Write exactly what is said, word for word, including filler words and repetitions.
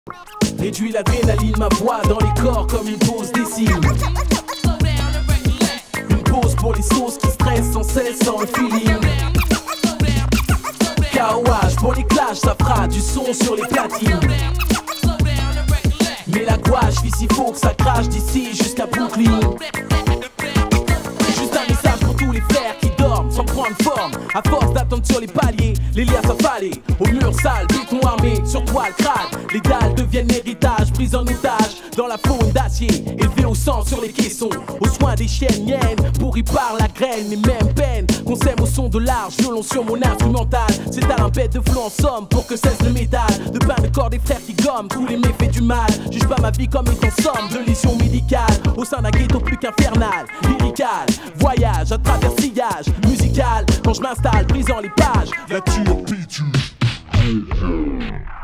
Réduis l'adrénaline, ma voix dans les corps comme une pause des signes. Une pause pour les sauces qui stressent sans cesse, sans le feeling. K O H pour les clashs, ça fera du son sur les platines. Mais la gouache, fils, il faut que ça crache d'ici jusqu'à Brooklyn. Juste un message pour tous les frères qui dorment sans prendre forme. À force d'attendre sur les paliers, les liens s'affalent. Au mur sale, béton armé, sur toi le crâne. Les dalles deviennent héritage, prise en otage dans la faune d'acier, élevé au sang sur les caissons. Aux soins des chiennes miennes, pourri par la graine. Les mêmes peines qu'on sème au son de large violon sur mon instrumental. C'est à l'impète de flot en somme pour que cesse le métal. De pain de corps des frères qui gomment tous les méfaits du mal. Juge pas ma vie comme étant somme de lésions médicales. Au sein d'un ghetto plus qu'infernal, lyrical. Voyage à travers sillage musical. Quand je m'installe, brisant les pages, la tuerie.